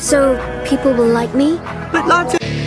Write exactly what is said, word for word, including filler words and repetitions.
So, people will like me? But lots of...